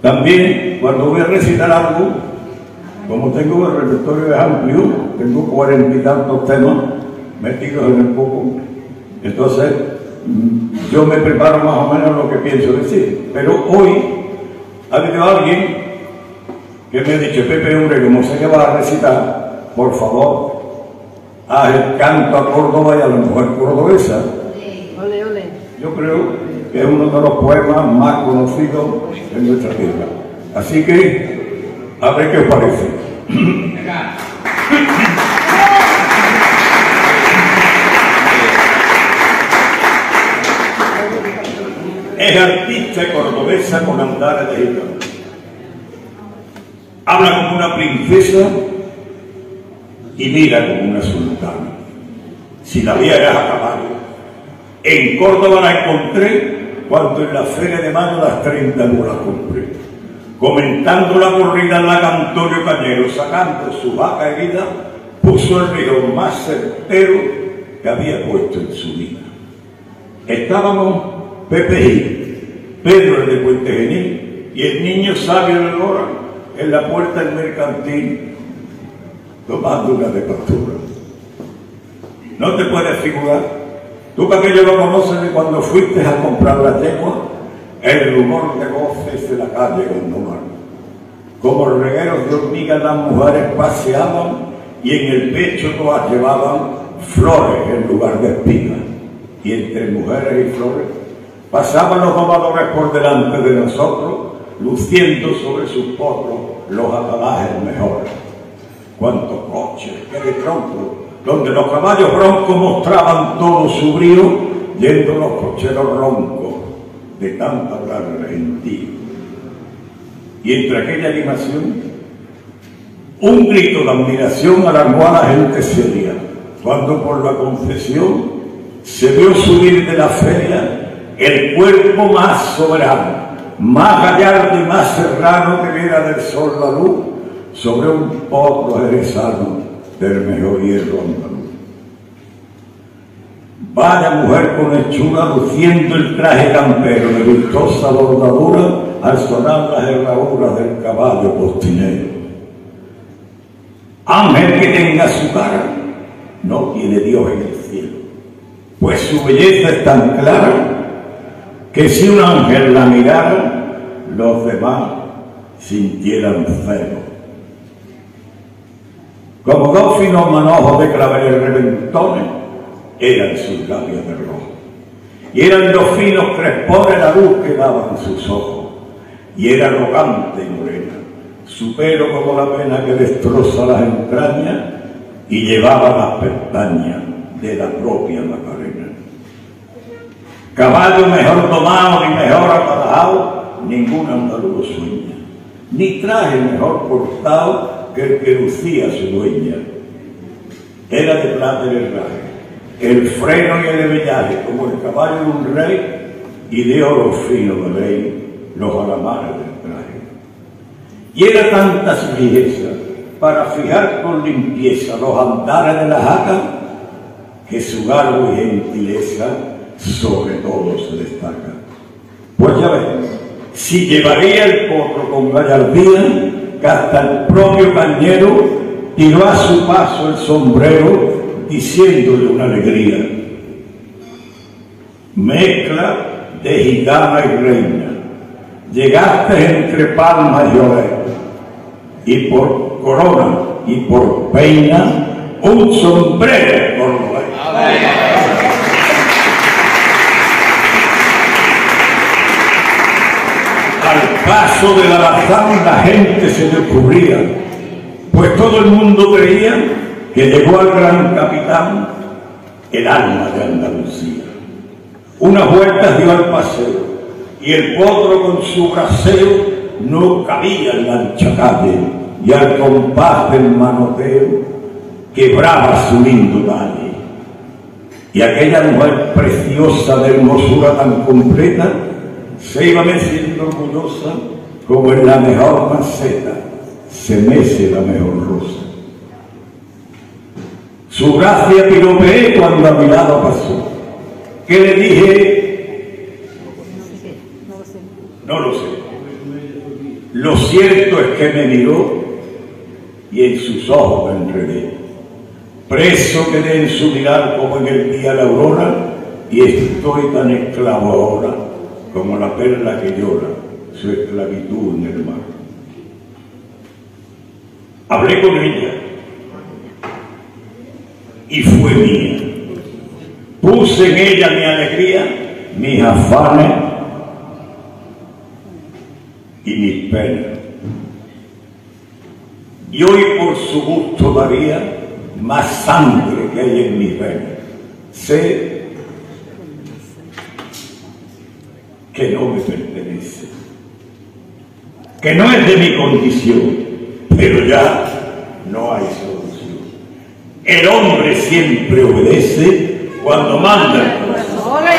También, cuando voy a recitar algo, como tengo el repertorio es amplio, tengo 40 y tantos temas metidos en el poco, entonces yo me preparo más o menos lo que pienso decir. Pero hoy ha habido alguien que me ha dicho: Pepe, hombre, como sé que vas a recitar, por favor, haz el canto a Córdoba y a la mujer cordobesa. Ole, ole. Yo creo que es uno de los poemas más conocidos en nuestra tierra. Así que, a ver qué os parece. Es artista cordobesa con andares de gitano. Habla como una princesa y mira como una sultana. Si la vieras a caballo. En Córdoba la encontré cuando en la feria de mayo las 30 no la compré. Comentando la corrida en la Cantorio Cañero, sacando su vaca herida, puso el río más certero que había puesto en su vida. Estábamos Pepe y Pedro, el de Puente Genil, y el niño sabio de Lora en la puerta del mercantil, tomando una de pastura. No te puedes figurar. Tú que aquello lo conoces de cuando fuiste a comprar la yegua, el rumor de voces de la calle Gondomar. Como regueros de hormigas las mujeres paseaban y en el pecho todas llevaban flores en lugar de espigas. Y entre mujeres y flores pasaban los domadores por delante de nosotros, luciendo sobre sus potros los atalajes mejores. Cuántos coches, qué de tronco, donde los caballos broncos mostraban todo su brío, yendo los cocheros roncos de tanta hablar gentil. Y entre aquella animación, un grito de admiración alarmó a la gente seria, cuando por la concesión se vio subir de la feria el cuerpo más soberano, más gallardo y más serrano que viera del sol la luz, sobre un potro jerezano del mejor hierro andaluz. Vaya mujer con hechura, luciendo el traje campero de vistosa bordadura, al sonar las herraduras del caballo postinero. Ángel que tenga su cara, no tiene Dios en el cielo, pues su belleza es tan clara que si un ángel la mirara, los demás sintieran celo. Como dos finos manojos de claveles reventones, eran sus labios de rojo. Y eran dos finos crespones la luz que daban sus ojos. Y era arrogante y morena, su pelo como la pena que destroza las entrañas, y llevaba las pestañas de la propia Macarena. Caballo mejor domado ni mejor atajado, ningún andaluz sueña, ni traje mejor portado que el que lucía su dueña. Era de plata el herraje, el freno y el hebellaje, como el caballo de un rey, y de oro fino de ley los alamares del traje. Y era tanta su belleza para fijar con limpieza los andares de la jaca, que su garbo y gentileza sobre todo se destaca. Pues ya ves, si llevaría el potro con gallardía, que hasta el propio cañero tiró a su paso el sombrero, diciéndole una alegría. Mezcla de gitana y reina, llegaste entre palmas y orejas, y por corona y por peina, un sombrero cordobés. Al paso del alazán la gente se descubría, pues todo el mundo creía que llegó al gran capitán el alma de Andalucía. Unas vueltas dio al paseo y el potro con su braseo no cabía en la ancha calle, y al compás del manoteo quebraba su lindo talle. Y aquella mujer preciosa de hermosura tan completa se iba meciendo orgullosa, como en la mejor maceta se mece la mejor rosa. Su gracia piropeé cuando a mi lado pasó, que le dije, no lo sé. Lo cierto es que me miró y en sus ojos me enredé. Preso quedé en su mirar como en el día de la aurora, y estoy tan esclavo ahora como la perla que llora su esclavitud en el mar. Hablé con ella y fue mía. Puse en ella mi alegría, mis afanes y mis penas. Y hoy por su gusto daría más sangre que hay en mis venas. Sé que no me pertenece, que no es de mi condición, pero ya no hay solución. El hombre siempre obedece cuando manda el corazón.